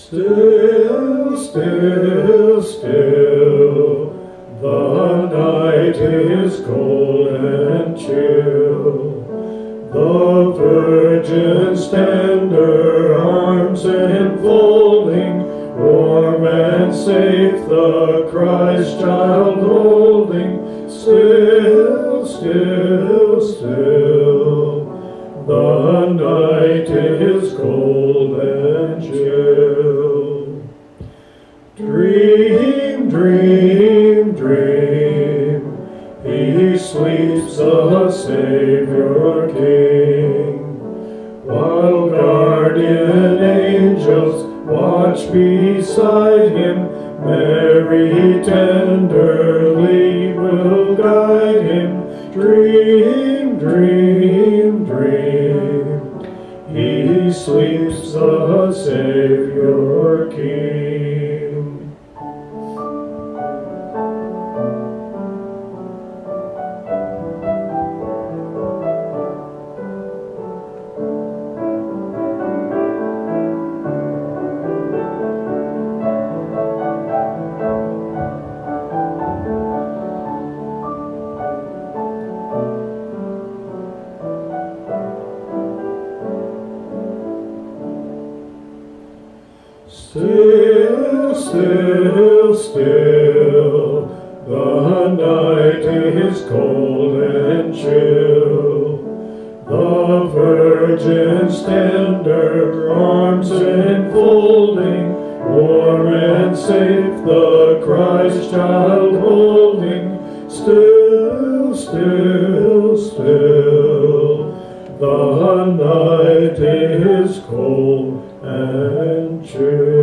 Still, still, still, the night is cold and chill. The Virgin's tender arms enfolding, warm and safe the Christ child holding. Still, still, still, the night is cold and chill. Dream, dream, dream, he sleeps the Savior King, while guardian angels watch beside him. Mary tenderly will guide him. Dream, dream, dream, he sleeps the Savior King. Still, still, still, the night is cold and chill. The Virgin's tender arms enfolding, warm and safe the Christ child holding. Still, still, still, the night is cold and chill.